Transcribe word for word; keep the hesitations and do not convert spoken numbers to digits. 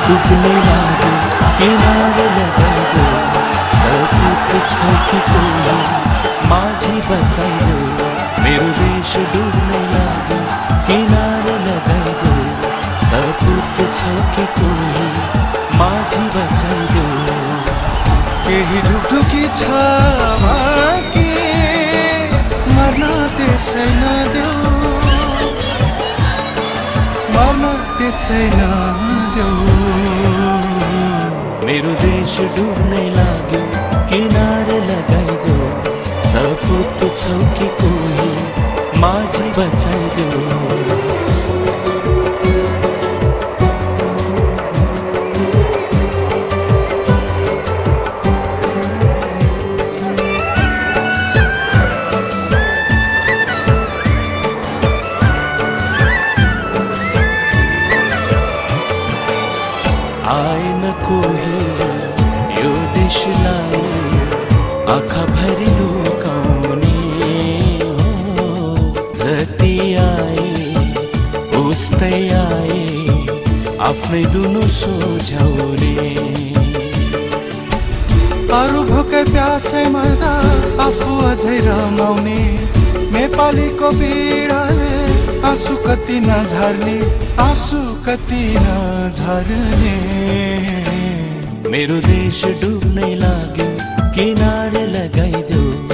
डुब्ने लाग्यो किनारे लगाइदो सपुत छ कि कोही माझी बचाइदो मेरो देश डुब्ने लाग्यो किनारे लगाइदो सपुत छ कि कोही माझी बचाइदो केही ढुकढुकी छ बाँकी मर्न त्यसै नदेऊ मर्न त्यसै नदेऊ मेरो देश डुब्ने लाग्यो किनारे लगाइदो सपुत छ कि कोही माझी बचाइदो आएन कोही यो देशलाई आँखा भरि लुकाउने हो जति आए उस्तै आए आफ्नै दुनु सोझ्याउरे अरू भोकै प्यासै मर्दा आफू अझै रमाउने नेपालीको पीडाले आँसु कति नझर्ने आँसु कति नझर्ने मेरो देश डुब्ने लाग्यो किनारे लगाइदो